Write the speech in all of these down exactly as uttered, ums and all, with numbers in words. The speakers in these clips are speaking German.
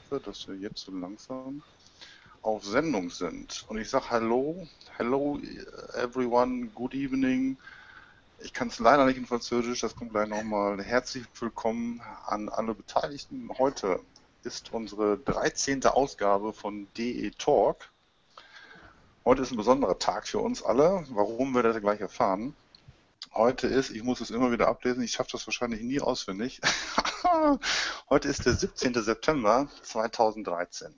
hoffe, dass wir jetzt so langsam auf Sendung sind. Und ich sage Hallo, hello everyone, good evening. Ich kann es leider nicht in Französisch, das kommt gleich nochmal. Herzlich willkommen an alle Beteiligten. Heute ist unsere dreizehnte Ausgabe von D E Talk. Heute ist ein besonderer Tag für uns alle. Warum, werdet ihr gleich erfahren. Heute ist, ich muss es immer wieder ablesen, ich schaffe das wahrscheinlich nie auswendig. Heute ist der siebzehnte September zweitausenddreizehn.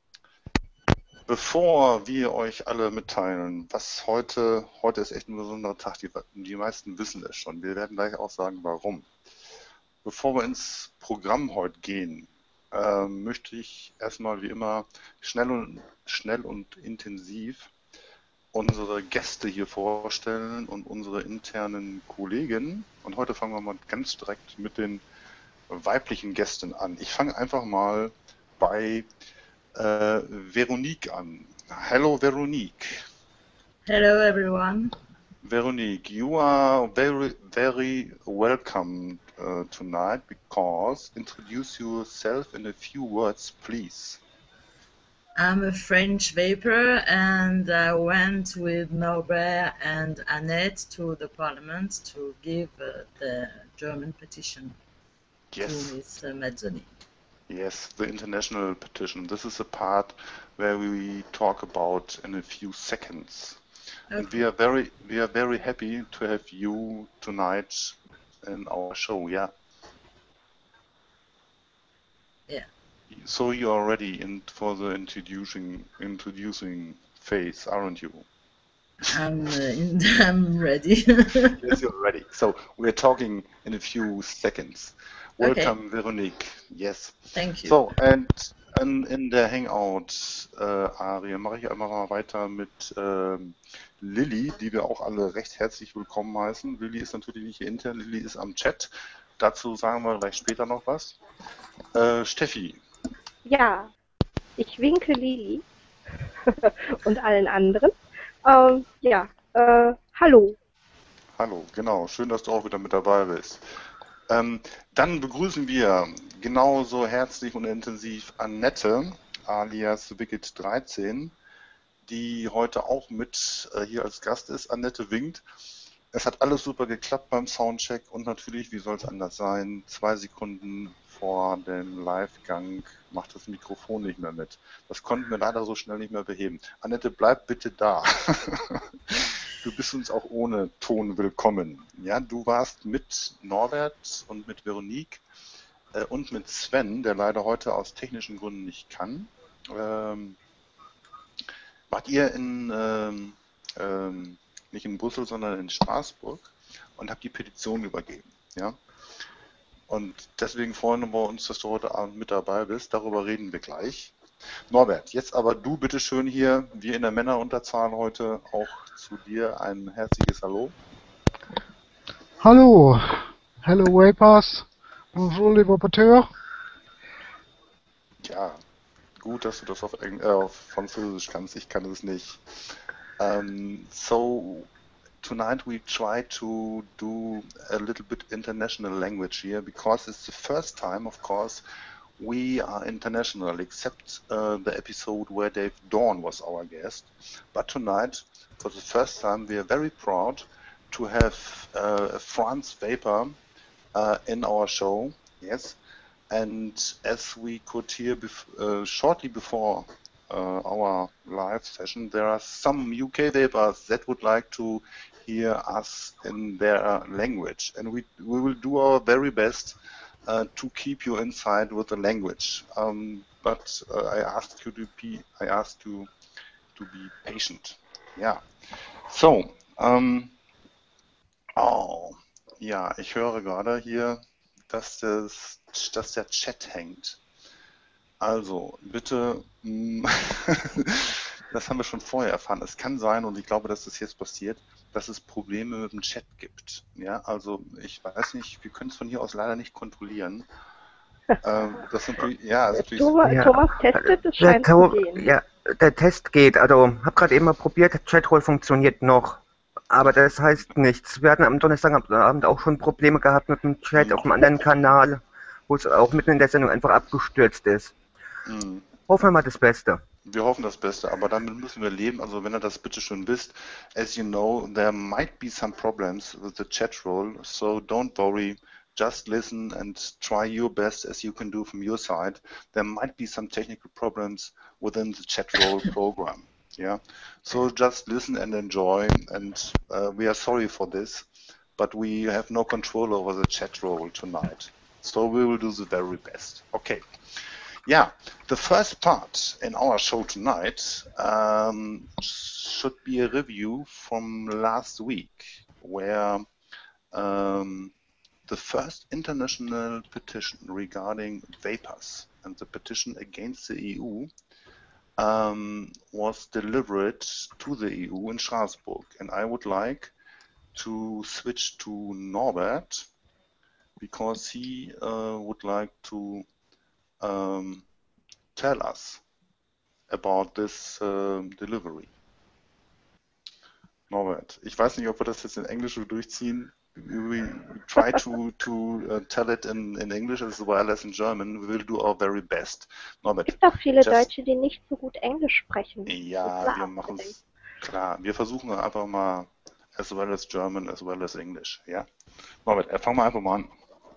Bevor wir euch alle mitteilen, was heute, heute ist echt ein besonderer Tag, die, die meisten wissen es schon, wir werden gleich auch sagen, warum. Bevor wir ins Programm heute gehen, äh, möchte ich erstmal wie immer schnell und, schnell und intensiv unsere Gäste hier vorstellen und unsere internen Kollegen. Und heute fangen wir mal ganz direkt mit den weiblichen Gästen an. Ich fange einfach mal bei äh, Veronique an. Hello, Veronique. Hello, everyone. Veronique, you are very, very welcome uh, tonight because introduce yourself in a few words, please. I'm a French vapor and I went with Norbert and Annette to the parliament to give uh, the German petition Yes. to Miz Mazzoni. Yes, the international petition. This is a part where we talk about in a few seconds. Okay. And we are very, we are very happy to have you tonight in our show. Yeah. Yeah. So you are ready in for the introducing introducing phase, aren't you? I'm, uh, in, I'm ready. Yes, you're ready. So we're talking in a few seconds. Welcome, okay. Veronique. Yes. Thank you. So, and, and in der Hangout-Arie äh, mache ich einfach mal weiter mit ähm, Lilly, die wir auch alle recht herzlich willkommen heißen. Lilly ist natürlich nicht hier intern, Lilly ist am Chat. Dazu sagen wir gleich später noch was. Äh, Steffi. Ja, ich winke Lili und allen anderen. Ähm, ja, äh, hallo. Hallo, genau. Schön, dass du auch wieder mit dabei bist. Ähm, dann begrüßen wir genauso herzlich und intensiv Annette, alias Wicked dreizehn, die heute auch mit äh, hier als Gast ist. Annette winkt. Es hat alles super geklappt beim Soundcheck und natürlich, wie soll es anders sein, zwei Sekunden vor dem Live-Gang macht das Mikrofon nicht mehr mit. Das konnten wir leider so schnell nicht mehr beheben. Annette, bleib bitte da. Du bist uns auch ohne Ton willkommen. Ja, du warst mit Norbert und mit Veronique äh, und mit Sven, der leider heute aus technischen Gründen nicht kann. Ähm, wart ihr in, ähm, ähm, nicht in Brüssel, sondern in Straßburg und habt die Petition übergeben. Ja? Und deswegen freuen wir uns, dass du heute Abend mit dabei bist. Darüber reden wir gleich. Norbert, jetzt aber du bitte schön hier, wir in der Männerunterzahl heute, auch zu dir ein herzliches Hallo. Hallo, hello Vapors, bonjour les vapoteurs. Ja, gut, dass du das auf, Engl äh, auf Französisch kannst, ich kann es nicht. Um, so, tonight we try to do a little bit international language here, because it's the first time, of course, we are international, except uh, the episode where Dave Dawn was our guest. But tonight, for the first time, we are very proud to have uh, a France Vapor uh, in our show. Yes, and as we could hear bef uh, shortly before uh, our live session, there are some U K vapors that would like to hear us in their language, and we we will do our very best Uh, to keep you inside with the language, um, but uh, I asked you to be, I asked you to be patient. Yeah. So, um, oh, ja, ich höre gerade hier, dass, das, dass der Chat hängt. Also, bitte, das haben wir schon vorher erfahren. Es kann sein, und ich glaube, dass das jetzt passiert, dass es Probleme mit dem Chat gibt. Ja, also ich weiß nicht, wir können es von hier aus leider nicht kontrollieren. ähm, das sind, ja, das Thomas, ja, Thomas testet, es scheint der, zu gehen. Ja, der Test geht. Also, habe gerade eben mal probiert, der Chatroll funktioniert noch. Aber das heißt nichts. Wir hatten am Donnerstagabend auch schon Probleme gehabt mit dem Chat auf einem anderen Kanal, wo es auch mitten in der Sendung einfach abgestürzt ist. Mhm. Hoffen wir mal das Beste. Wir hoffen das Beste, aber damit müssen wir leben. Also wenn ihr das bitte schon wisst, as you know, there might be some problems with the chat roll, so don't worry. Just listen and try your best as you can do from your side. There might be some technical problems within the chat roll program. Yeah, so just listen and enjoy. And uh, we are sorry for this, but we have no control over the chat roll tonight. So we will do the very best. Okay. Yeah, the first part in our show tonight um, should be a review from last week, where um, the first international petition regarding vapors and the petition against the E U um, was delivered to the E U in Strasbourg. And I would like to switch to Norbert because he uh, would like to um, tell us about this uh, delivery. Norbert, ich weiß nicht, ob wir das jetzt in Englisch durchziehen. We try to to uh, tell it in, in English as well as in German. We will do our very best. Norbert, Es gibt auch viele just, Deutsche, die nicht so gut Englisch sprechen. ja, Das wir war machen auch es klar. Wir versuchen einfach mal as well as German as well as English. Ja, Norbert, fang mal einfach mal an.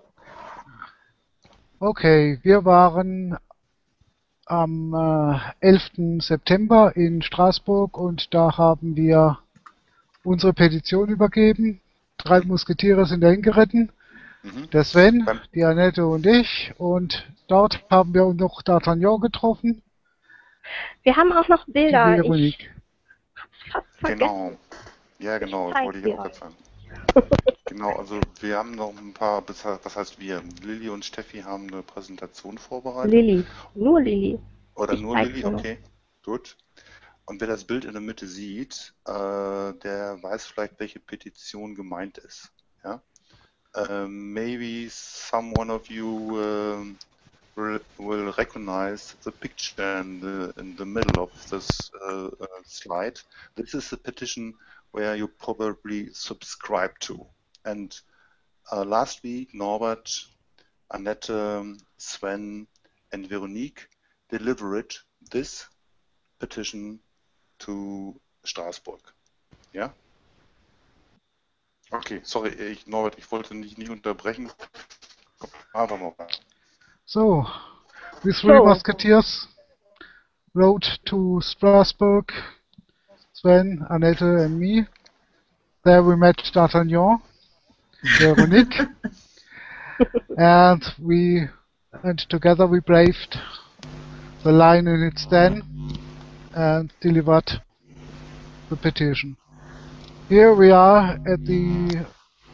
Okay, wir waren am äh, elften September in Straßburg und da haben wir unsere Petition übergeben. Drei Musketiere sind dahin geritten. Mhm. Der Sven, Beim- die Annette und ich. Und dort haben wir noch D'Artagnan getroffen. Wir haben auch noch Die Bilder. Ich Veronique. hab's fast vergessen. Genau. Ja, genau, das zeig wollte ich dir auch euch. gerade sagen. Genau, also wir haben noch ein paar, was heißt wir? Lilly und Steffi haben eine Präsentation vorbereitet. Lilly. Nur Lilly. Oder Ich nur zeig Lilly, dir noch. okay, gut. Und wer das Bild in der Mitte sieht, äh, der weiß vielleicht, welche Petition gemeint ist. Ja? Uh, maybe someone of you um, will, will recognize the picture in the, in the middle of this uh, uh, slide. This is the petition where you probably subscribe to. And uh, last week, Norbert, Annette, Sven, and Veronique delivered this petition to Straßburg. Ja? Okay, sorry, ich, Norbert, ich wollte nicht, nicht unterbrechen. Komm, einfach mal rein. So, we three So. musketeers rode to Strasbourg, Sven, Annette and me. There we met D'Artagnan, Veronique, and we and together we braved the line in its den and delivered the petition. Here we are at the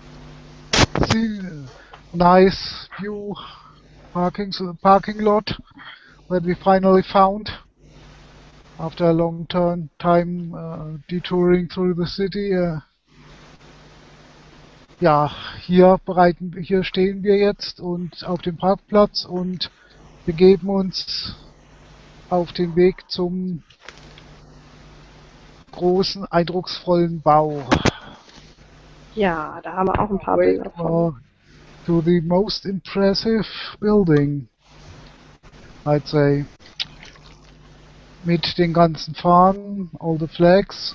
see, nice view parking parking lot that we finally found after a long turn time uh, detouring through the city. Uh, ja, hier bereiten hier stehen wir jetzt und auf dem Parkplatz und begeben uns auf den Weg zum großen, eindrucksvollen Bau. Ja, da haben wir auch ein paar Wait Bilder von. for to the most impressive building, I'd say. Mit den ganzen Fahnen, all the flags.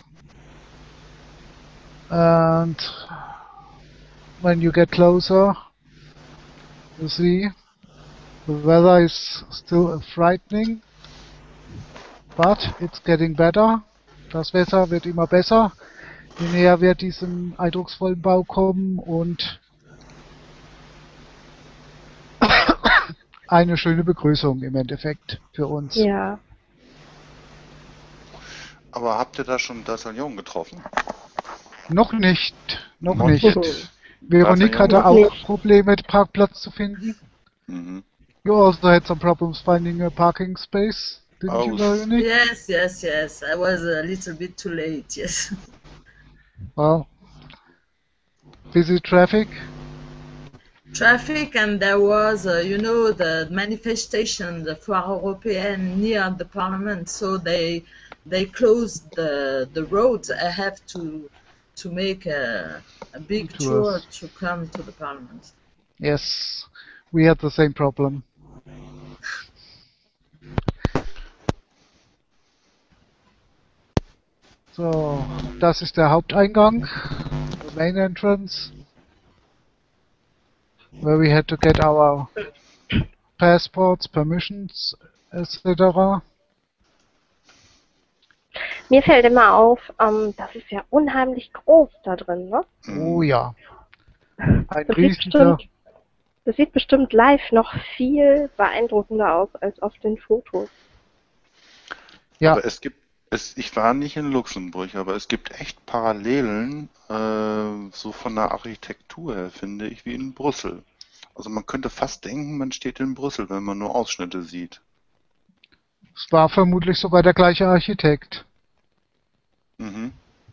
And when you get closer, you see the weather is still frightening, but it's getting better. Das Wetter wird immer besser, je näher wir diesem eindrucksvollen Bau kommen und eine schöne Begrüßung im Endeffekt für uns. Ja. Aber habt ihr da schon D'Artagnan getroffen? Noch nicht, noch Noch nicht. nicht. Veronique hatte Noch auch nicht. Probleme, Parkplatz zu finden. Mhm. You also had some problems finding a parking space, didn't Oh, you, Veronique? Yes, yes, yes. I was a little bit too late, yes. Well, busy traffic. Traffic, and there was, uh, you know, the manifestation, the Foire Européenne near the parliament, so they they closed the the roads. I have to to make a, a big tour Tours. to come to the parliament. Yes, we had the same problem. So, das ist der Haupteingang, the main entrance, where we had to get our passports, permissions, et cetera. Mir fällt immer auf, ähm, das ist ja unheimlich groß da drin, ne? Oh ja, ein Das sieht, riesiger, bestimmt, das sieht bestimmt live noch viel beeindruckender aus als auf den Fotos. ja, Aber es gibt, es, ich war nicht in Luxemburg, aber es gibt echt Parallelen, äh, so von der Architektur her, finde ich, wie in Brüssel. Also man könnte fast denken, man steht in Brüssel, wenn man nur Ausschnitte sieht. es war vermutlich sogar der gleiche Architekt. Mhm.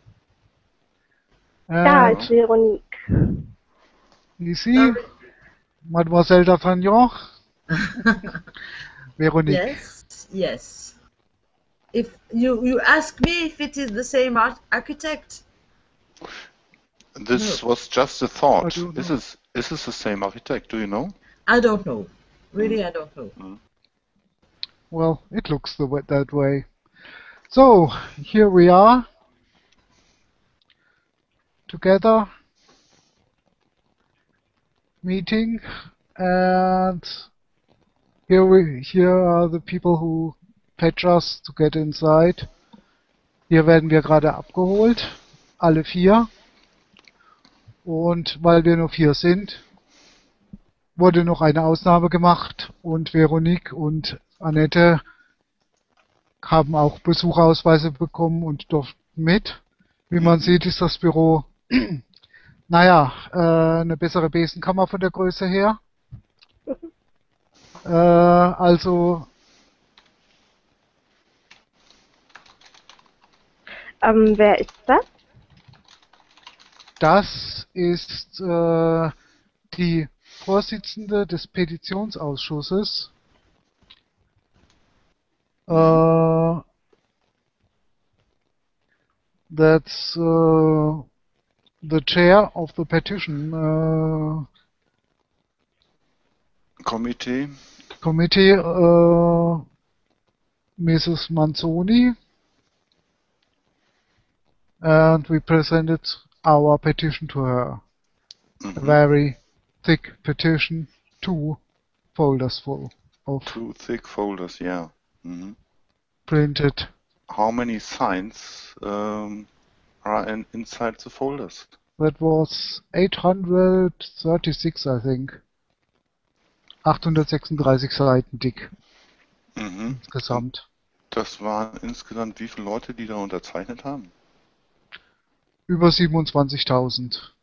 Da Äh, ist Veronique. ici, Mademoiselle d'Artagnan, Veronique. Yes, yes. If you you ask me if it is the same art architect, This No. was just a thought. I don't Is know. this, is this the same architect? Do you know? I don't know. Really, I don't know. Well, it looks the way, that way. So, here we are, together, meeting, and here we here are the people who fetch us to get inside. Hier werden wir gerade abgeholt, alle vier. Und weil wir nur vier sind, wurde noch eine Ausnahme gemacht und Veronique und Annette haben auch Besucherausweise bekommen und durften mit. Wie man sieht, ist das Büro, naja, äh, eine bessere Besenkammer von der Größe her. Äh, also, Ähm, wer ist das? das ist äh, die Vorsitzende des Petitionsausschusses. Äh, that's uh, the chair of the petition uh, Komitee? committee, uh, Missus Manzoni, and we presented our petition to her. A Mhm. very thick petition, two folders full of Two thick folders, yeah. Mhm. printed. How many signs um, are in, inside the folders? That was eight hundred thirty-six, I think. achthundertsechsunddreißig Seiten dick Mhm. insgesamt. Das waren insgesamt wie viele Leute, die da unterzeichnet haben? Über siebenundzwanzigtausend.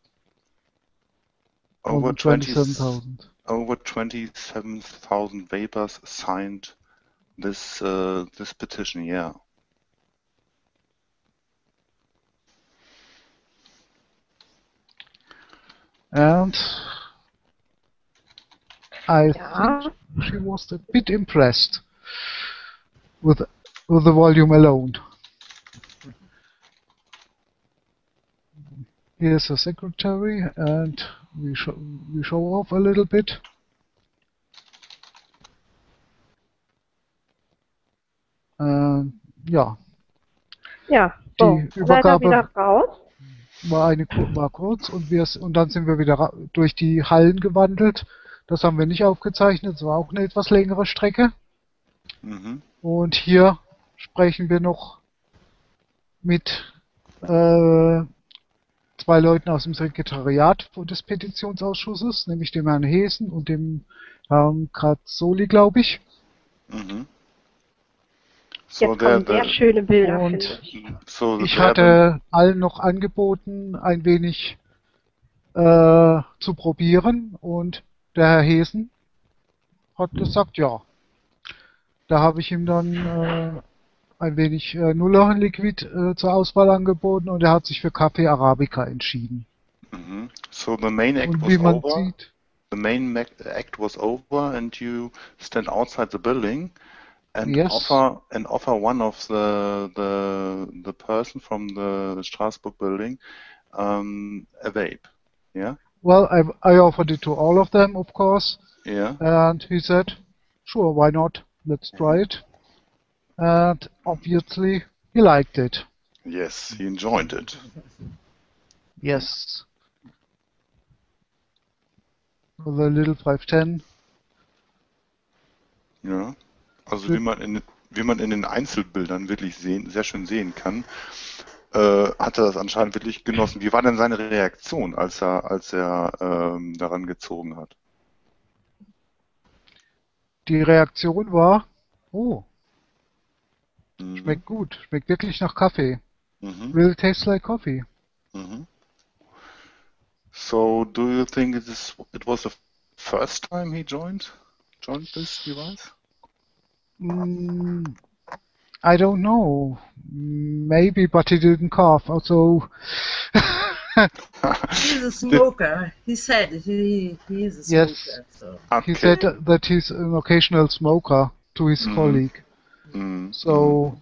Over Und twenty, twenty-seven thousand. over twenty-seven thousand vapors signed this uh, this petition, yeah. And I Ja. think she was a bit impressed with with the volume alone. Here's a secretary, and we show we show off a little bit. Ähm, ja, Ja, so. Die Seid ihr Übergabe- wieder raus? war eine ku- war kurz und wir und dann sind wir wieder ra- durch die Hallen gewandelt. Das haben wir nicht aufgezeichnet. Es war auch eine etwas längere Strecke. Mhm. Und hier sprechen wir noch mit äh, zwei Leuten aus dem Sekretariat des Petitionsausschusses, nämlich dem Herrn Hesen und dem Herrn Kratzoli, glaube ich. Mhm. So Jetzt there, kommen sehr the, schöne Bilder, Und- finde ich. so Ich there hatte allen noch angeboten, ein wenig äh, zu probieren und der Herr Hesen hat gesagt, ja. Da habe ich ihm dann äh, ein wenig äh, Nuller Liquid äh, zur Auswahl angeboten und er hat sich für Kaffee Arabica entschieden. the, mhm. So the main act Und was wie man over. sieht, The main mac- act was over, and you stand outside the building and Yes. offer and offer one of the the the person from the Strasbourg building um, a vape. Yeah, well, I, I offered it to all of them, of course, yeah. and he said, sure, why not? Let's try it. And obviously, he liked it. Yes, he enjoyed it. Yes. The little five ten. Ja. Also wie man in, wie man in den Einzelbildern wirklich sehen, sehr schön sehen kann, äh, hat er das anscheinend wirklich genossen. Wie war denn seine Reaktion, als er, als er ähm, daran gezogen hat? Die Reaktion war, oh, Mhm. schmeckt gut, schmeckt wirklich nach Kaffee. Mhm. Really tastes like coffee. Mhm. So, do you think it is it was the first time he joined joined this device? Mm, I don't know. Maybe, but he didn't cough. Also, He's a smoker. He said he he is a smoker. yes, So he Okay. said that he's an occasional smoker to his Mhm. colleague. Mhm. So,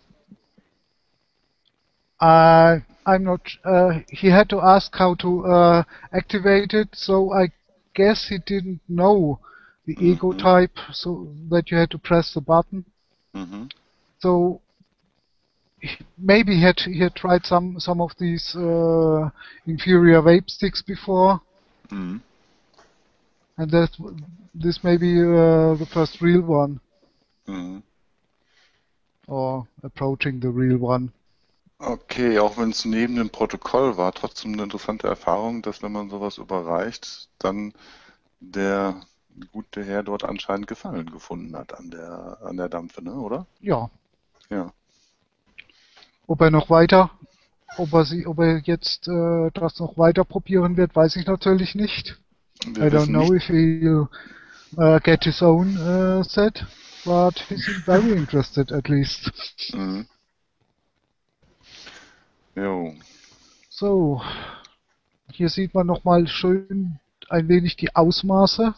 I I'm not. Uh, he had to ask how to uh, activate it. So I guess he didn't know the Mhm. ego Mhm. type, so that you had to press the button. Mhm. So he- maybe he had he had tried some some of these uh, inferior vape sticks before, Mhm. and that this may be uh, the first real one, Mhm. or approaching the real one. Okay, auch wenn es neben dem Protokoll war, trotzdem eine interessante Erfahrung, dass wenn man sowas überreicht, dann der gute Herr dort anscheinend Gefallen gefunden hat an der an der Dampfe, ne, oder? Ja, Ja. ob er noch weiter, ob er sie, ob er jetzt äh, das noch weiter probieren wird, weiß ich natürlich nicht. Wir I don't wissen know nicht. if he'll uh, get his own uh, set, but he seemed very interested at least. Mhm. Jo. So, hier sieht man nochmal schön ein wenig die Ausmaße.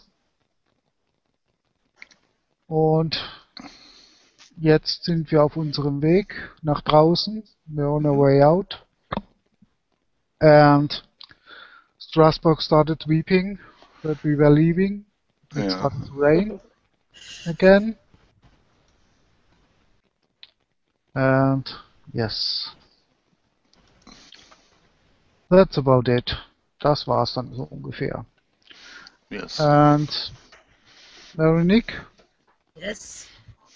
Und jetzt sind wir auf unserem Weg nach draußen. We're on our way out. And Strasbourg started weeping that we were leaving. It Ja. started to rain again. And yes. That's about it. Das war's dann so ungefähr. Yes. And Veronique, yes.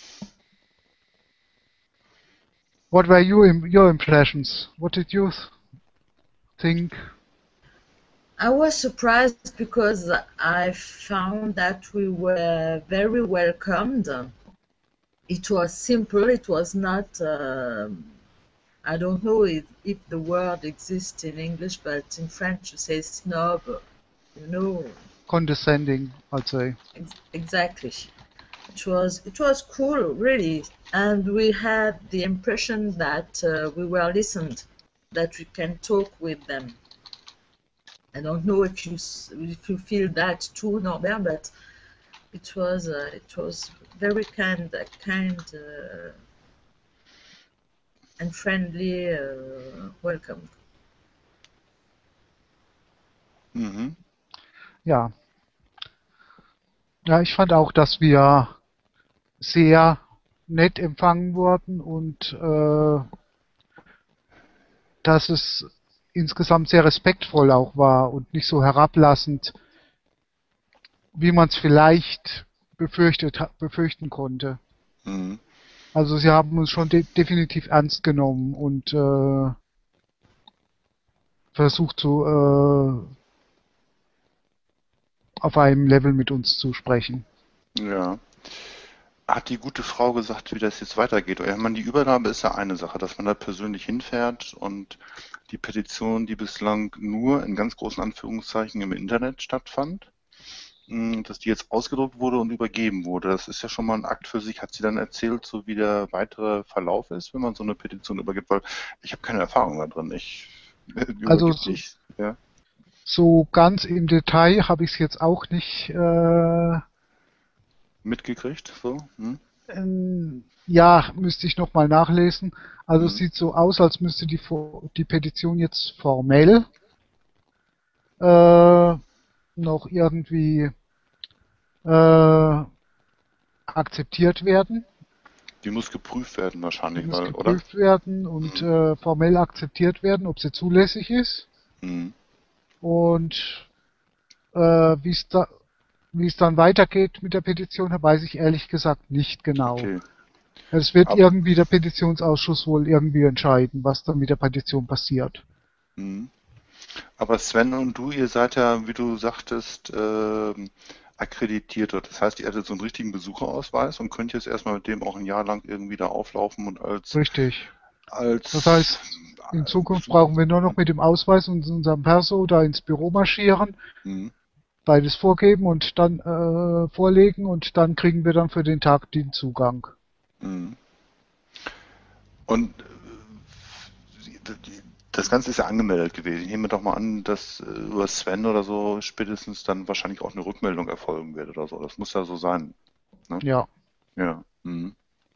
what were your im- your impressions? What did you th- think? I was surprised because I found that we were very welcomed. It was simple. It was not. um I don't know if, if the word exists in English, but in French you say snob. You know, Condescending, I'd say. ex- exactly. It was it was cool, really, and we had the impression that uh, we were listened, that we can talk with them. I don't know if you s- if you feel that too, Norbert, but it was uh, it was very kind, uh, kind uh, and friendly uh, welcome. Mhm. Ja. Ja, ich fand auch, dass wir sehr nett empfangen wurden und äh, dass es insgesamt sehr respektvoll auch war und nicht so herablassend, wie man es vielleicht befürchtet, ha- befürchten konnte. Mhm. Also sie haben uns schon de definitiv ernst genommen und äh, versucht so äh, auf einem Level mit uns zu sprechen. Ja. Hat die gute Frau gesagt, wie das jetzt weitergeht? Ich meine, die Übernahme ist ja eine Sache, dass man da persönlich hinfährt und die Petition, die bislang nur in ganz großen Anführungszeichen im Internet stattfand, mh, dass die jetzt ausgedruckt wurde und übergeben wurde. Das ist ja schon mal ein Akt für sich. Hat sie dann erzählt, so wie der weitere Verlauf ist, wenn man so eine Petition übergibt? Weil ich habe keine Erfahrung da drin. Ich Also übergib so, nicht. Ja. so ganz im Detail habe ich es jetzt auch nicht äh, Mitgekriegt, so? Hm? Ähm, ja, müsste ich nochmal nachlesen. Also es Mhm. sieht so aus, als müsste die, Fo- die Petition jetzt formell äh, noch irgendwie äh, akzeptiert werden. Die muss geprüft werden Die wahrscheinlich, muss weil, oder? geprüft werden und Mhm. äh, formell akzeptiert werden, ob sie zulässig ist. Mhm. Und äh, wie es da, wie es dann weitergeht mit der Petition, weiß ich ehrlich gesagt nicht genau. Okay. Es wird Ab- irgendwie der Petitionsausschuss wohl irgendwie entscheiden, was dann mit der Petition passiert. Mhm. Aber Sven und du, ihr seid ja, wie du sagtest, ähm, akkreditiert. Das heißt, ihr hattet so einen richtigen Besucherausweis und könnt jetzt erstmal mit dem auch ein Jahr lang irgendwie da auflaufen und als, Richtig. als Das heißt, in Zukunft brauchen wir nur noch mit dem Ausweis und unserem Perso da ins Büro marschieren, Mhm. beides vorgeben und dann äh, vorlegen und dann kriegen wir dann für den Tag den Zugang. Mhm. Und äh, das Ganze ist ja angemeldet gewesen. Ich nehme doch mal an, dass äh, über Sven oder so spätestens dann wahrscheinlich auch eine Rückmeldung erfolgen wird oder so. Das muss ja so sein. Ne? Ja. Ja. Mhm.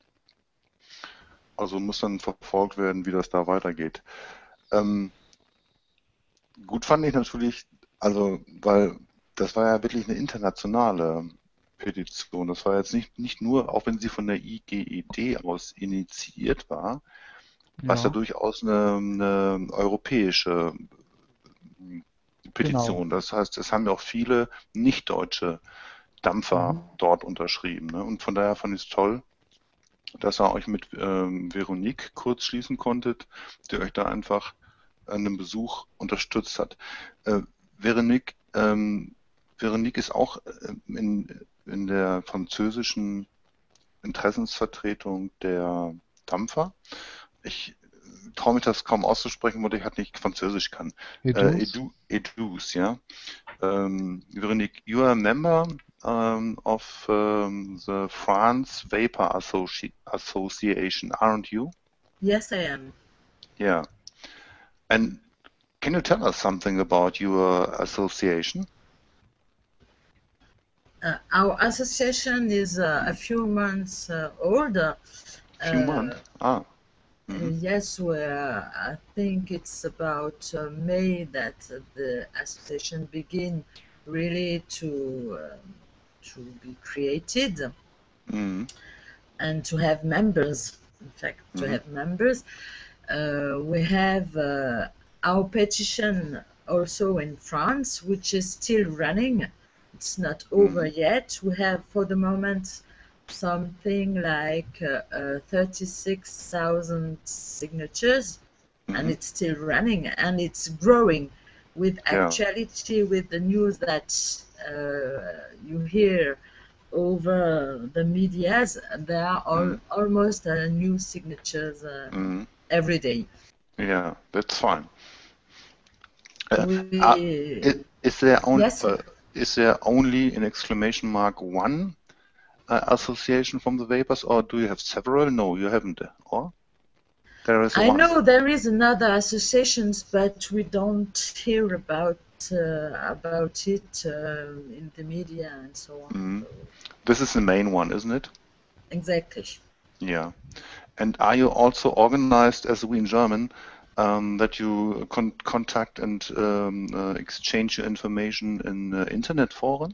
Also muss dann verfolgt werden, wie das da weitergeht. Ähm, gut fand ich natürlich, also, weil das war ja wirklich eine internationale Petition. Das war jetzt nicht, nicht nur, auch wenn sie von der I G E D aus initiiert war, was ja Ja, durchaus eine, eine europäische Petition. genau. Das heißt, es haben ja auch viele nicht-deutsche Dampfer Mhm. dort unterschrieben. Ne? Und von daher fand ich es toll, dass ihr euch mit ähm, Veronique kurz schließen konntet, die euch da einfach an einem Besuch unterstützt hat. Äh, Veronique, ähm, Veronique ist auch äh, in, in der französischen Interessensvertretung der Dampfer. Ich traue mich das kaum auszusprechen, weil ich halt nicht Französisch kann. Äh, Edus? Edu, Edus, ja. Um, Veronique, you are a member um, of um, the France Vapor Associ Association, aren't you? Yes, I am. Yeah. And can you tell us something about your association? Uh, our association is uh, a few months uh, old. Uh, Few months? Ah. Mhm. Yes, where I think it's about uh, May that uh, the association begin really to um, to be created Mhm. and to have members. In fact, to Mhm. have members, uh, we have uh, our petition also in France, which is still running. It's not over Mhm. yet. We have for the moment something like uh, uh, thirty-six thousand signatures, and Mhm. it's still running and it's growing with Yeah. actuality, with the news that uh, you hear over the medias. There are all, Mhm. almost uh, new signatures uh, Mhm. every day. Yeah, that's fine. Uh, We, uh, i- is there only yes, uh, is there only an exclamation mark one uh, association from the vapors, or do you have several? No, you haven't. Or there is I one. know there is another associations, but we don't hear about uh, about it uh, in the media and so on. Mhm. So, This is the main one, isn't it? exactly. Yeah. And are you also organized as we in German um, that you con contact and um, uh, exchange your information in uh, internet forum?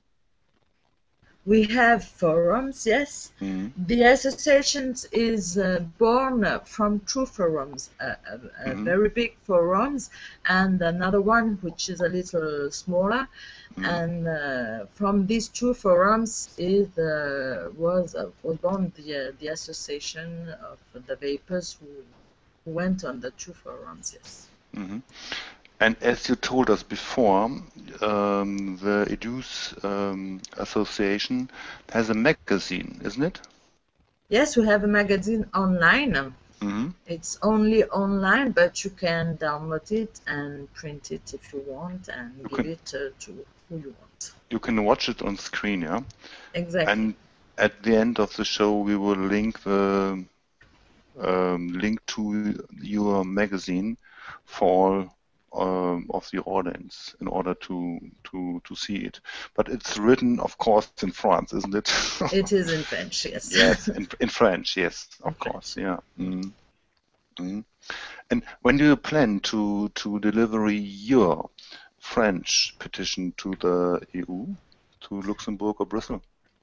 We have forums, yes. Mhm. The association is uh, born from two forums, a, a, a Mhm. very big forums and another one which is a little smaller. Mhm. And uh, from these two forums is uh, was uh, was born the uh, the association of the vapors who, who went on the two forums. Yes. Mhm. And as you told us before, um, the Edus um, Association has a magazine, isn't it? Yes, we have a magazine online. Mhm. It's only online, but you can download it and print it if you want and You give can it uh, to who you want. you can watch it on screen, yeah. Exactly. And at the end of the show, we will link the um, link to your magazine for all um, of the audience in order to to to see it. But it's written, of course, in France, isn't it? It is in French, yes. Yes, in in French, yes, In of course, French. yeah. Mm. Mm. And when do you plan to to deliver your French petition to the E U, to Luxembourg or Brussels?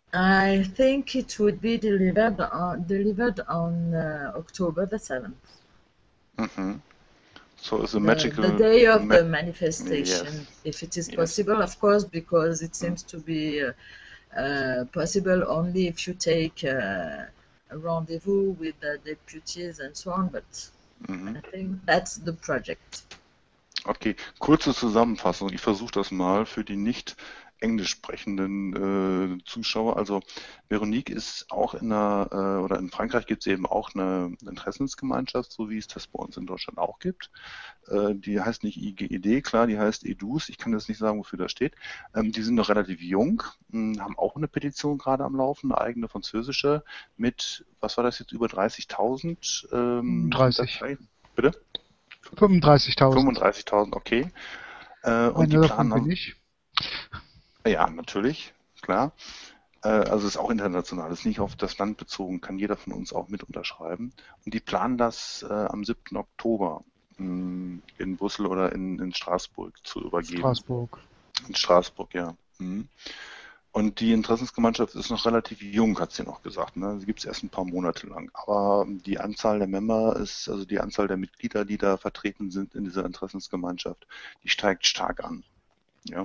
I think it would be delivered on delivered on uh, October the seventh, hmm So it's a the the magical, day of ma the yes, manifestation, if it is yes. possible, of course, because it Mm. seems to be uh, uh, possible only if you take uh, a rendezvous with the deputies and so on. But Mhm. I think that's the project. Okay, kurze Zusammenfassung. Ich versuche das mal für die nicht englisch sprechenden äh, Zuschauer. Also Veronique ist auch in einer, äh, oder in Frankreich gibt es eben auch eine Interessensgemeinschaft, so wie es das bei uns in Deutschland auch gibt. Äh, die heißt nicht I G E D, klar, die heißt E D U S. Ich kann jetzt nicht sagen, wofür das steht. Ähm, die sind noch relativ jung, mh, haben auch eine Petition gerade am Laufen, eine eigene französische mit, was war das jetzt, über dreißigtausend ähm, fünfunddreißig. Unterzeichn- Bitte? fünfunddreißigtausend. fünfunddreißigtausend, okay. Äh, und die Einer davon planen, bin ich. ja, natürlich, klar. Äh, also es ist auch international, ist nicht auf das Land bezogen, kann jeder von uns auch mit unterschreiben. Und die planen das äh, am siebten Oktober mh, in Brüssel oder in, in Straßburg zu übergeben. Straßburg. In Straßburg, ja. Mhm. Und die Interessensgemeinschaft ist noch relativ jung, hat sie noch gesagt. Ne? Sie gibt es erst ein paar Monate lang. Aber die Anzahl der Member ist, also die Anzahl der Mitglieder, die da vertreten sind in dieser Interessensgemeinschaft, die steigt stark an. Ja,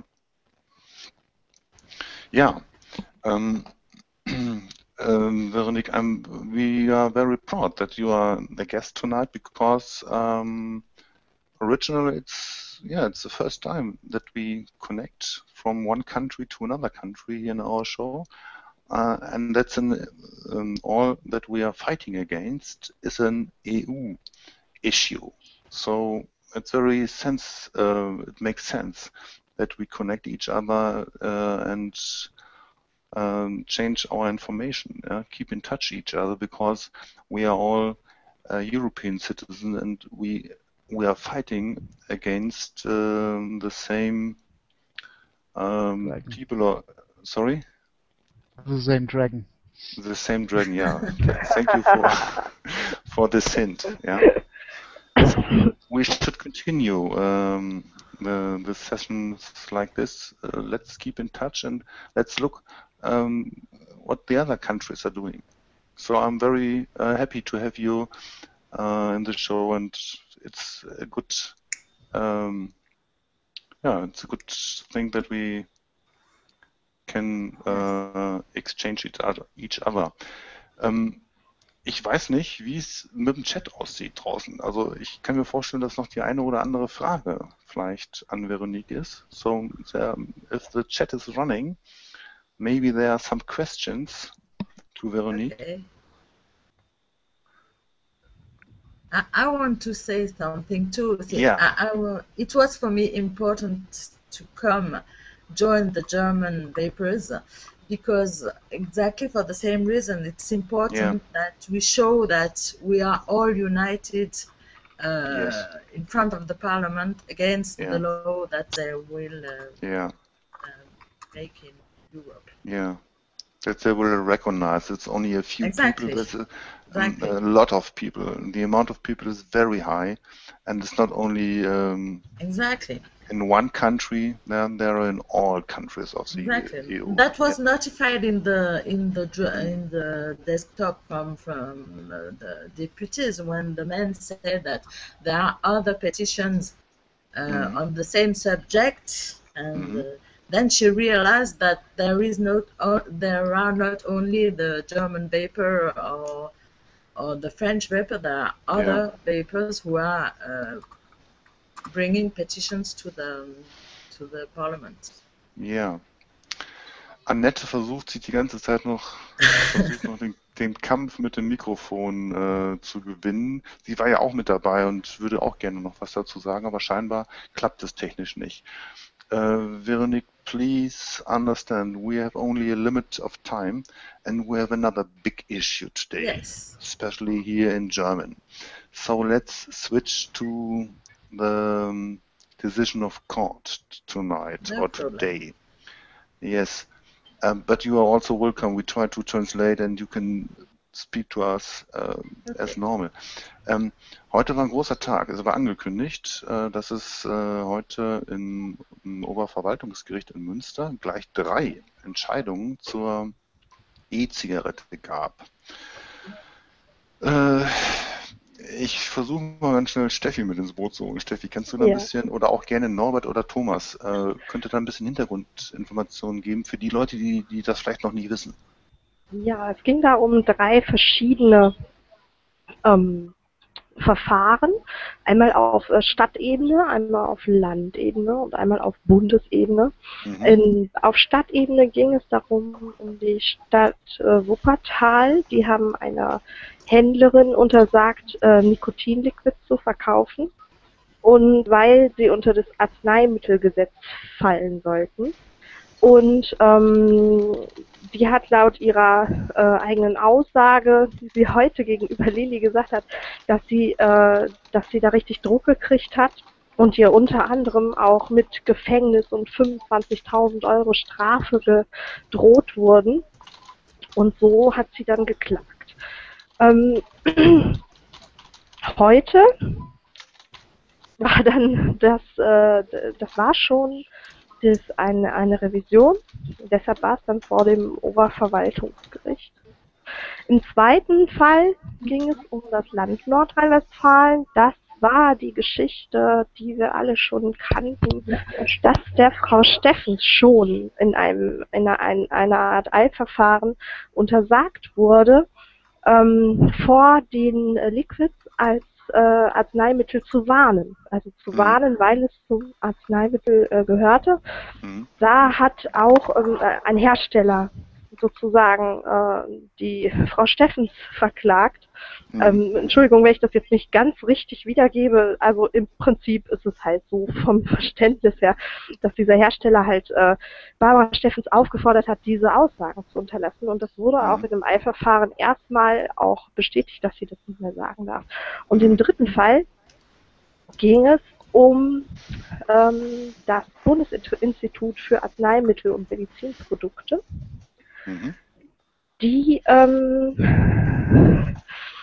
ja. Um, um, Veronique, I'm, we are very proud that you are the guest tonight because um, originally it's yeah it's the first time that we connect from one country to another country in our show, uh, and that's an um, all that we are fighting against is an E U issue. So it's very sense uh, it makes sense that we connect each other uh, and um, change our information, yeah? Keep in touch each other because we are all uh, European citizens and we we are fighting against um, the same um, Dragon. people. Or, sorry, The same dragon. the same dragon. Yeah. Okay. Thank you for for this hint. Yeah. So we should continue um, the, the sessions like this. Uh, let's keep in touch and let's look um, what the other countries are doing. So I'm very uh, happy to have you uh, in the show, and it's a good, um, yeah, it's a good thing that we can uh, exchange each other. Each other. Um, Ich weiß nicht, wie es mit dem Chat aussieht draußen. Also ich kann mir vorstellen, dass noch die eine oder andere Frage vielleicht an Veronique ist. So there, if the chat is running, maybe there are some questions to Veronique. Okay. I, I want to say something too. See, Yeah. I, I, wa- it was for me important to come join the German papers because exactly for the same reason it's important that we show that we are all united uh, Yes. in front of the parliament against Yeah. the law that they will uh, Yeah, uh, make in Europe. yeah. That they will recognize it's only a few Exactly. people, there's a, Exactly. a lot of people. The amount of people is very high, and it's not only um, Exactly. in one country, then there are in all countries of the Exactly. E U. That was Yeah. notified in the in the dr- in the desktop from from uh, the deputies when the man said that there are other petitions uh, Mhm. on the same subject, and Mhm. uh, then she realized that there is not uh, there are not only the German paper or or the French paper. There are other papers who are uh, bringing petitions to the to the parliament. Ja. Annette versucht sich die ganze Zeit noch, versucht noch den, den Kampf mit dem Mikrofon äh, zu gewinnen. Sie war ja auch mit dabei und würde auch gerne noch was dazu sagen, aber scheinbar klappt es technisch nicht. Uh, Veronique, please understand we have only a limit of time and we have another big issue today, Yes. especially here in German. So let's switch to the um, decision of court tonight No or problem. today. Yes, um, but you are also welcome. We try to translate and you can speak to us uh, as Okay. normal. Ähm, heute war ein großer Tag. Es war angekündigt, äh, dass es äh, heute in, im Oberverwaltungsgericht in Münster gleich drei Entscheidungen zur E-Zigarette gab. Äh, ich versuche mal ganz schnell Steffi mit ins Boot zu holen. Steffi, kannst du da ein Ja. bisschen, oder auch gerne Norbert oder Thomas, äh, könnte da ein bisschen Hintergrundinformationen geben für die Leute, die, die das vielleicht noch nie wissen? Ja, es ging da um drei verschiedene ähm, Verfahren. Einmal auf äh, Stadtebene, einmal auf Landebene und einmal auf Bundesebene. Mhm. In, auf Stadtebene ging es darum, um die Stadt äh, Wuppertal. Die haben einer Händlerin untersagt, äh, Nikotinliquids zu verkaufen. Und weil sie unter das Arzneimittelgesetz fallen sollten. Und ähm, die hat laut ihrer äh, eigenen Aussage, die sie heute gegenüber Lili gesagt hat, dass sie, äh, dass sie da richtig Druck gekriegt hat und ihr unter anderem auch mit Gefängnis und fünfundzwanzigtausend Euro Strafe gedroht wurden. Und so hat sie dann geklagt. Ähm, heute war dann das, äh, das war schon das eine, eine Revision. Deshalb war es dann vor dem Oberverwaltungsgericht. Im zweiten Fall ging es um das Land Nordrhein-Westfalen. Das war die Geschichte, die wir alle schon kannten, dass der Frau Steffens schon in einem in einer, einer Art Eilverfahren untersagt wurde, ähm, vor den äh, Liquids als äh, Arzneimittel zu warnen. Also zu Mhm. warnen, weil es zum Arzneimittel äh, gehörte. Mhm. Da hat auch ähm, äh, ein Hersteller sozusagen äh, die Frau Steffens verklagt. Mhm. Ähm, Entschuldigung, wenn ich das jetzt nicht ganz richtig wiedergebe. Also im Prinzip ist es halt so vom Verständnis her, dass dieser Hersteller halt äh, Barbara Steffens aufgefordert hat, diese Aussagen zu unterlassen. Und das wurde auch Mhm. in dem Eilverfahren erstmal auch bestätigt, dass sie das nicht mehr sagen darf. Und im Mhm. dritten Fall ging es um ähm, das Bundesinstitut für Arzneimittel und Medizinprodukte, Mhm. die ähm,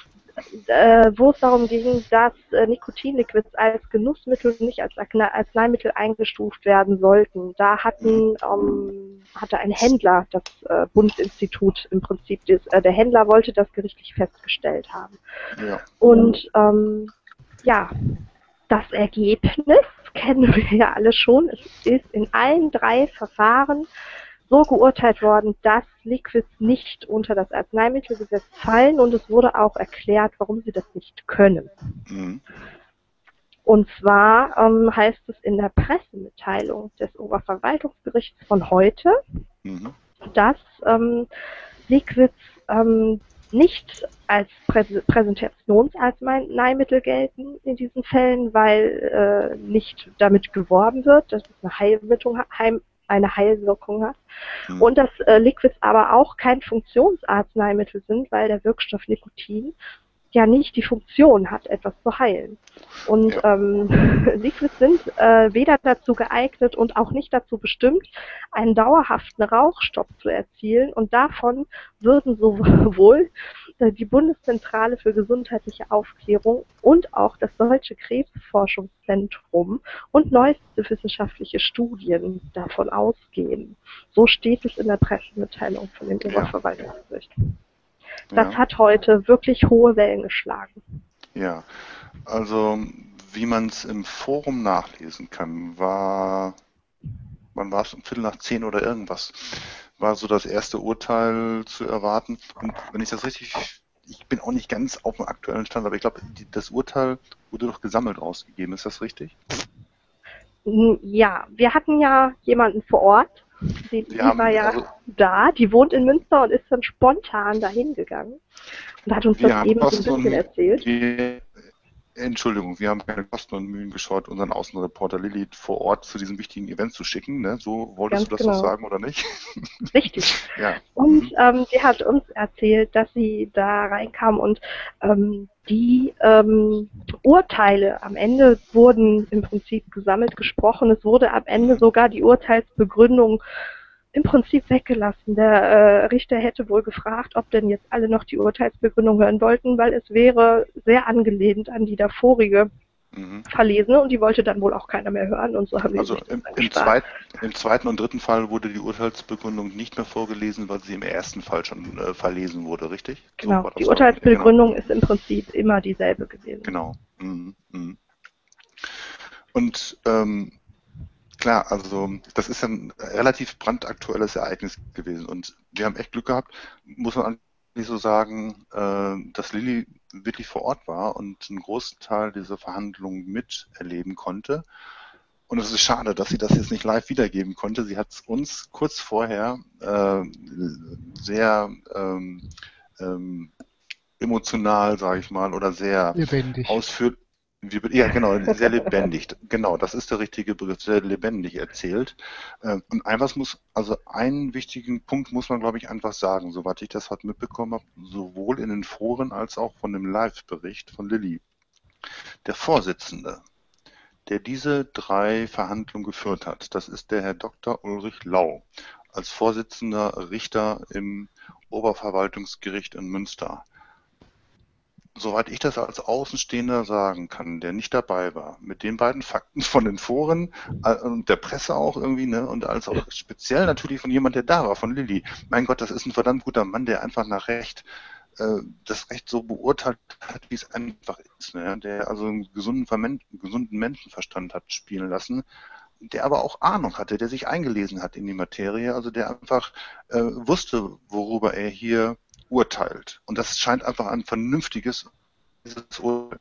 äh, wo es darum ging, dass äh, Nikotinliquids als Genussmittel und nicht als Arzneimittel eingestuft werden sollten. Da hatten, ähm, hatte ein Händler das äh, Bundesinstitut im Prinzip, das, äh, der Händler wollte das gerichtlich festgestellt haben. Ja. Und ähm, ja, das Ergebnis kennen wir ja alle schon. Es ist in allen drei Verfahren so geurteilt worden, dass Liquids nicht unter das Arzneimittelgesetz fallen, und es wurde auch erklärt, warum sie das nicht können. Mhm. Und zwar ähm, heißt es in der Pressemitteilung des Oberverwaltungsgerichts von heute, Mhm. dass ähm, Liquids ähm, nicht als Prä Präsentationsarzneimittel gelten in diesen Fällen, weil äh, nicht damit geworben wird, dass es eine Heilwirkung, heim, eine Heilwirkung hat. Mhm. Und dass äh, Liquids aber auch kein Funktionsarzneimittel sind, weil der Wirkstoff Nikotin ja nicht die Funktion hat, etwas zu heilen. Und Ja. ähm, Liquids sind äh, weder dazu geeignet und auch nicht dazu bestimmt, einen dauerhaften Rauchstopp zu erzielen. Und davon würden sowohl äh, die Bundeszentrale für gesundheitliche Aufklärung und auch das Deutsche Krebsforschungszentrum und neueste wissenschaftliche Studien davon ausgehen. So steht es in der Pressemitteilung von dem Ja. Oberverwaltungsgericht. Das Ja. hat heute wirklich hohe Wellen geschlagen. Ja. Also, wie man es im Forum nachlesen kann, war, wann war es, um Viertel nach zehn oder irgendwas, war so das erste Urteil zu erwarten. Und wenn ich das richtig, ich bin auch nicht ganz auf dem aktuellen Stand, aber ich glaube, die- das Urteil wurde doch gesammelt rausgegeben. Ist das richtig? Ja, wir hatten ja jemanden vor Ort, die, die Wir haben, war ja also, da, die wohnt in Münster und ist dann spontan dahin gegangen und hat uns wir das haben eben so ein Kosten bisschen und, erzählt. wir, Entschuldigung, wir haben keine Kosten und Mühen gescheut, unseren Außenreporter Lilly vor Ort zu diesem wichtigen Event zu schicken. Ne? So wolltest Ganz du das doch genau. sagen, oder nicht? Richtig. Ja. Und Mhm. ähm, sie hat uns erzählt, dass sie da reinkam und ähm, die ähm, Urteile am Ende wurden im Prinzip gesammelt gesprochen. Es wurde am Ende sogar die Urteilsbegründung im Prinzip weggelassen. Der äh, Richter hätte wohl gefragt, ob denn jetzt alle noch die Urteilsbegründung hören wollten, weil es wäre sehr angelehnt an die davorige Mhm. verlesen und die wollte dann wohl auch keiner mehr hören und so haben die Also sich das im, dann im, gespart. zweit, im zweiten und dritten Fall wurde die Urteilsbegründung nicht mehr vorgelesen, weil sie im ersten Fall schon äh, verlesen wurde, richtig? So Genau, war das die auch. Urteilsbegründung Genau. ist im Prinzip immer dieselbe gewesen. Genau. Mhm. Mhm. Und ähm, klar, also das ist ja ein relativ brandaktuelles Ereignis gewesen und wir haben echt Glück gehabt, muss man eigentlich so sagen, äh, dass Lilly wirklich vor Ort war und einen großen Teil dieser Verhandlungen miterleben konnte. Und es ist schade, dass sie das jetzt nicht live wiedergeben konnte. Sie hat es uns kurz vorher äh, sehr ähm, ähm, emotional, sage ich mal, oder sehr Lebendig. ausführlich, ja genau, sehr lebendig, genau, das ist der richtige Begriff, sehr lebendig erzählt. Äh, Und etwas muss, also einen wichtigen Punkt muss man, glaube ich, einfach sagen, soweit ich das heute mitbekommen habe, sowohl in den Foren als auch von dem Live-Bericht von Lilly. Der Vorsitzende, der diese drei Verhandlungen geführt hat, das ist der Herr Doktor Ulrich Lau, als Vorsitzender Richter im Oberverwaltungsgericht in Münster. Soweit ich das als Außenstehender sagen kann, der nicht dabei war, mit den beiden Fakten von den Foren äh, und der Presse auch irgendwie, ne, und als auch speziell natürlich von jemand, der da war, von Lilly. Mein Gott, das ist ein verdammt guter Mann, der einfach nach Recht äh, das Recht so beurteilt hat, wie es einfach ist, ne, der also einen gesunden, Vermen gesunden Menschenverstand hat spielen lassen, der aber auch Ahnung hatte, der sich eingelesen hat in die Materie, also der einfach äh, wusste, worüber er hier urteilt. Und das scheint einfach ein vernünftiges Urteil.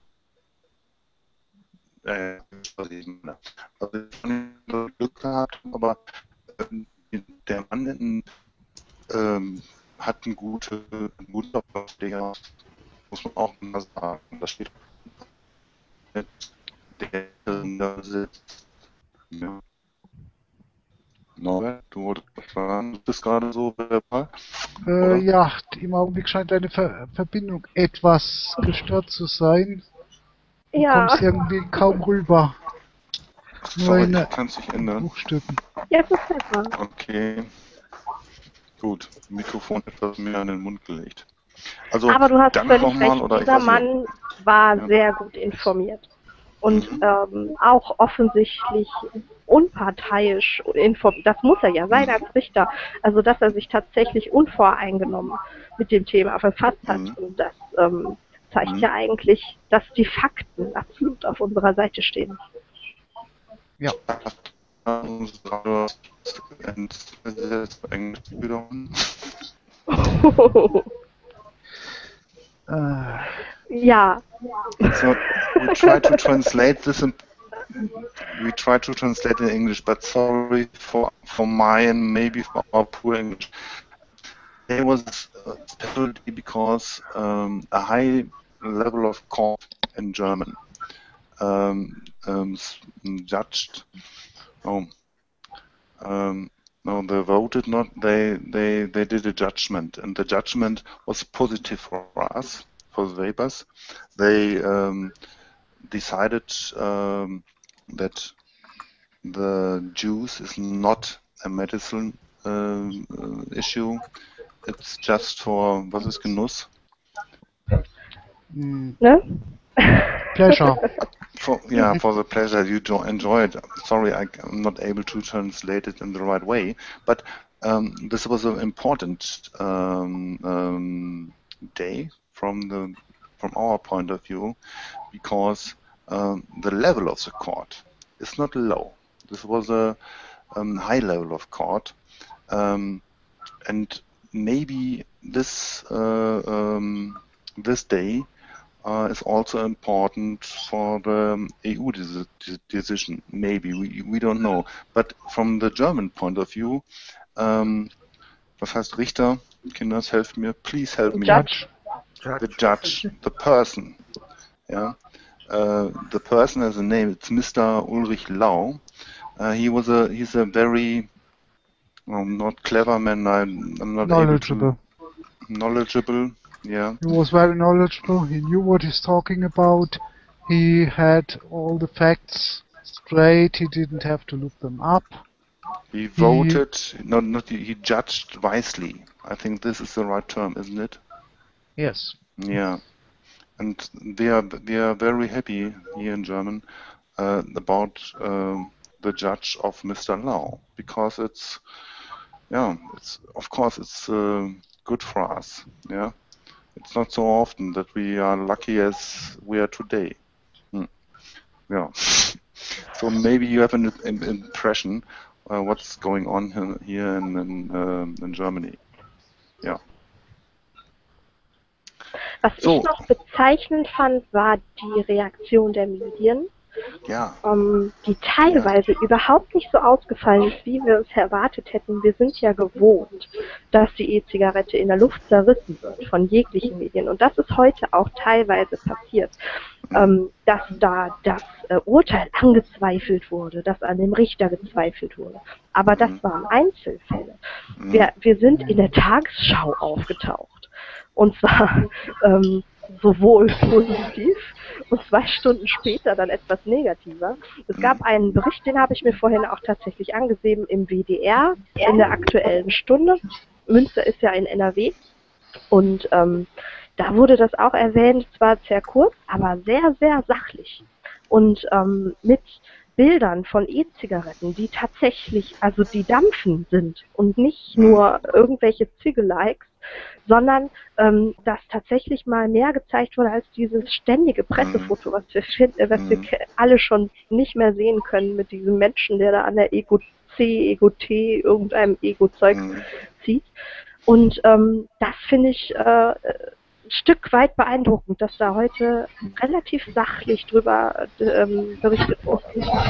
Äh, also ich habe Glück gehabt, aber ähm, der Mann in, ähm, hat einen guten, einen guten Abschlussleger, muss man auch mal sagen. Das steht der, der sitzt. Ja. Norbert, du wolltest fragen, du bist gerade so verbal? Äh, ja, im Augenblick scheint deine Ver Verbindung etwas gestört zu sein. Du Ja. kommst irgendwie kaum rüber. Nur Sorry, in ich kann es nicht ändern. Bruchstücken. Jetzt ist besser. Okay. Gut, Mikrofon etwas mehr an den Mund gelegt. Also, Aber du hast Dank völlig nochmal, recht, oder ich dieser weiß nicht. Mann war Ja. sehr gut informiert und Mhm. ähm, auch offensichtlich unparteiisch informiert. Das muss er ja sein Mhm. als Richter. Also dass er sich tatsächlich unvoreingenommen mit dem Thema befasst hat. Mhm. Und das ähm, zeigt Mhm. ja eigentlich, dass die Fakten absolut auf unserer Seite stehen. Ja. Uns gerade ins Englisch wiederholen. Äh, Ja. So, we try to translate this in, we try to translate in English, but sorry for for my and maybe for our poor English. There was a specialty because um, a high level of court in German um, um, judged. Oh, um, no, they voted not. They they they did a judgment, and the judgment was positive for us, for the Webers. They um, decided um, that the juice is not a medicine uh, issue. It's just for, was ist Genuss? mh, Ne? Pleasure. For, yeah, for the pleasure you do enjoy it. Sorry, I, I'm not able to translate it in the right way, but um, this was an important um, um, day from the from our point of view, because um, the level of the court is not low. This was a um, high level of court, um, and maybe this uh, um, this day uh, is also important for the E U de decision. Maybe we we don't know, but from the German point of view, um, was heißt Richter? Kinders, helft mir, please help me. Judge. The judge, the person. Yeah, uh, the person has a name. It's Mister Ulrich Lau. Uh, he was a he's a very um, not clever man. I'm, I'm not Knowledgeable. able to knowledgeable. Yeah. He was very knowledgeable. He knew what he's talking about. He had all the facts straight. He didn't have to look them up. He voted. Not not he, he judged wisely. I think this is the right term, isn't it? Yes. Yeah. and we are we are very happy here in German uh, about um, the judge of Mister Lau, because it's yeah it's of course it's uh, good for us. Yeah, it's not so often that we are lucky as we are today. Hmm. Yeah. So maybe you have an, an impression uh, what's going on here, here in in, um in Germany. Ja. Was So. ich noch bezeichnend fand, war die Reaktion der Medien, Ja. ähm, die teilweise überhaupt nicht so ausgefallen ist, wie wir es erwartet hätten. Wir sind ja gewohnt, dass die E-Zigarette in der Luft zerrissen wird von jeglichen Medien. Und das ist heute auch teilweise passiert, ähm, dass da das äh, Urteil angezweifelt wurde, dass an dem Richter gezweifelt wurde. Aber das waren Einzelfälle. Wir, wir sind in der Tagesschau aufgetaucht. Und zwar ähm, sowohl positiv und zwei Stunden später dann etwas negativer. Es gab einen Bericht, den habe ich mir vorhin auch tatsächlich angesehen, im W D R in der Aktuellen Stunde. Münster ist ja in N R W und ähm, da wurde das auch erwähnt, zwar sehr kurz, aber sehr, sehr sachlich. Und ähm, mit Bildern von E-Zigaretten, die tatsächlich, also die dampfen sind und nicht nur irgendwelche Ziggelikes, sondern ähm, dass tatsächlich mal mehr gezeigt wurde als dieses ständige Pressefoto, was wir finden, was wir alle schon nicht mehr sehen können mit diesem Menschen, der da an der Ego C, Ego T, irgendeinem Ego-Zeug zieht. Und ähm, das finde ich äh, ein Stück weit beeindruckend, dass da heute relativ sachlich drüber ähm, berichtet wurde.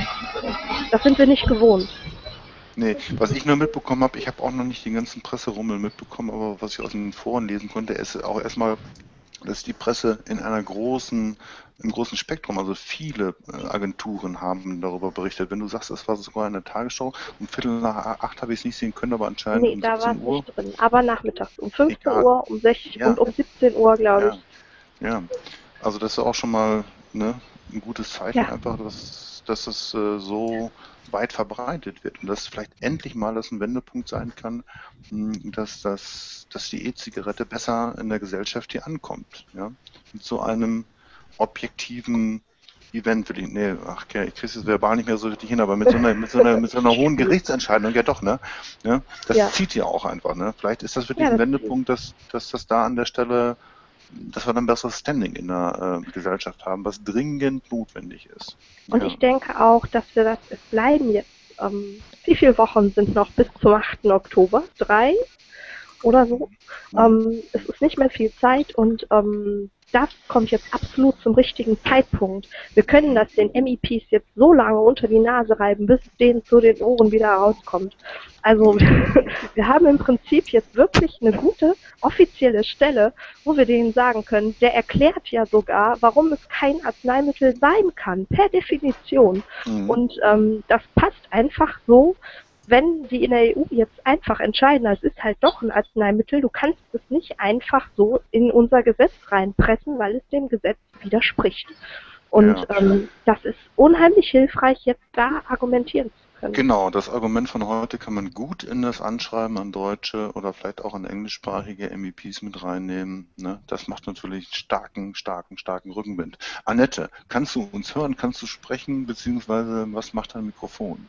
Das sind wir nicht gewohnt. Nee, was ich nur mitbekommen habe, ich habe auch noch nicht den ganzen Presserummel mitbekommen, aber was ich aus den Foren lesen konnte, ist auch erstmal, dass die Presse in einer großen, im großen Spektrum, also viele Agenturen haben darüber berichtet. Wenn du sagst, es war sogar in der Tagesschau, um Viertel nach acht habe ich es nicht sehen können, aber anscheinend nee, um da siebzehn Uhr. Nicht drin, aber nachmittags um fünfzehn Egal. Uhr, um sechzehn Ja. und um siebzehn Uhr, glaube Ja. ich. Ja, also das ist auch schon mal ne, ein gutes Zeichen Ja. einfach, dass, dass es äh, so weit verbreitet wird und dass vielleicht endlich mal das ein Wendepunkt sein kann, mh, dass, das, dass die E-Zigarette besser in der Gesellschaft hier ankommt. Ja? Mit so einem objektiven Event will ich, nee, ach, okay, ich kriege es verbal nicht mehr so richtig hin, aber mit so einer, mit so einer, mit so einer hohen Gerichtsentscheidung, ja doch, ne? Ja, das Ja. zieht ja auch einfach, ne? Vielleicht ist das wirklich Ja, ein das Wendepunkt, dass, dass das da an der Stelle, dass wir dann ein besseres Standing in der äh, Gesellschaft haben, was dringend notwendig ist. Und Ja. ich denke auch, dass wir das, es bleiben jetzt, ähm, wie viele Wochen sind noch bis zum achten Oktober? Drei oder so? Ähm, es ist nicht mehr viel Zeit und ähm, das kommt jetzt absolut zum richtigen Zeitpunkt. Wir können das den M E Ps jetzt so lange unter die Nase reiben, bis es denen zu den Ohren wieder rauskommt. Also wir haben im Prinzip jetzt wirklich eine gute offizielle Stelle, wo wir denen sagen können, der erklärt ja sogar, warum es kein Arzneimittel sein kann, per Definition. Mhm. Und ähm, das passt einfach so, wenn die in der E U jetzt einfach entscheiden, es ist halt doch ein Arzneimittel, du kannst es nicht einfach so in unser Gesetz reinpressen, weil es dem Gesetz widerspricht. Und Ja. ähm, das ist unheimlich hilfreich, jetzt da argumentieren zu können. Genau, das Argument von heute kann man gut in das Anschreiben an deutsche oder vielleicht auch an englischsprachige M E Ps mit reinnehmen. Ne? Das macht natürlich starken, starken, starken Rückenwind. Annette, kannst du uns hören, kannst du sprechen, beziehungsweise was macht dein Mikrofon?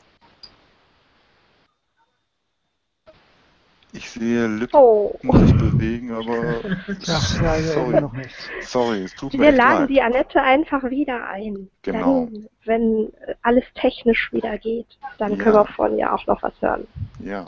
Ich sehe Lippen Oh. sich bewegen, aber Ja, ja, ja, sorry, immer noch nicht. sorry, es tut mir Wir echt laden leid. die Annette einfach wieder ein. Genau. Dann, wenn äh, alles technisch wieder geht, dann Ja. können wir von ihr auch noch was hören. Ja.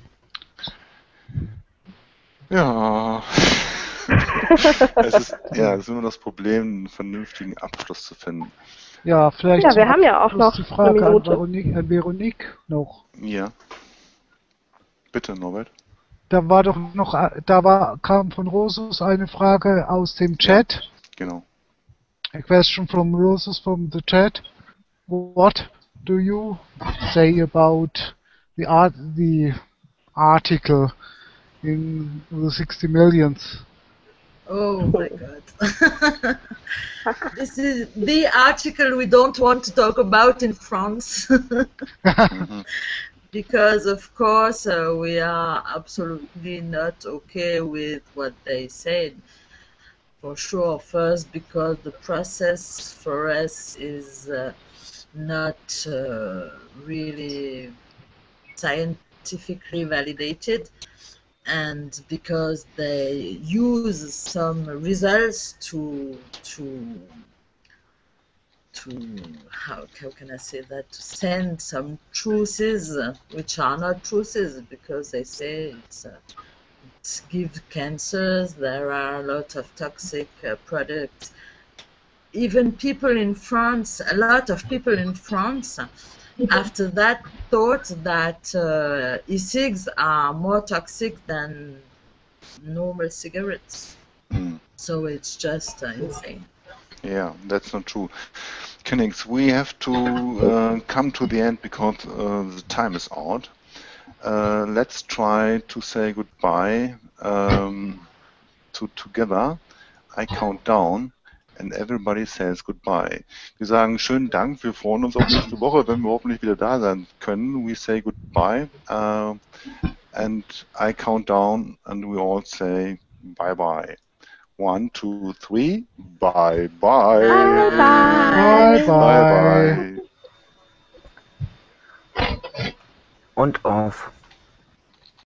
Ja. es ist, ja, es ist immer das Problem, einen vernünftigen Abschluss zu finden. Ja, vielleicht Ja, wir zum haben ja auch Abschluss noch die eine Frage an Minute. Veronique, an Veronique noch. Ja. Bitte, Norbert. Da war doch noch, da war, kam von Rosus eine Frage aus dem Chat. Genau. A question from Rosus from the chat. What do you say about the art, the article in the sixty millions? Oh my God. This is the article we don't want to talk about in France. Mhm. Because of course uh, we are absolutely not okay with what they said. For sure, first because the process for us is uh, not uh, really scientifically validated, and because they use some results to to to how, how can I say that, to send some truths uh, which are not truths, because they say it's uh, it gives cancers. There are a lot of toxic uh, products. Even people in France, a lot of people in France, after that thought that uh, e-cigs are more toxic than normal cigarettes. Mm. So it's just uh, insane. Yeah, that's not true. Kennings, we have to uh, come to the end because uh, the time is out. Uh, let's try to say goodbye um, to together. I count down and everybody says goodbye. Wir sagen schönen Dank, wir freuen uns auf nächste Woche, wenn wir hoffentlich wieder da sein können. We say goodbye uh, and I count down and we all say bye bye. One, two, three. Bye bye. Bye Bye bye. Bye bye. Und auf.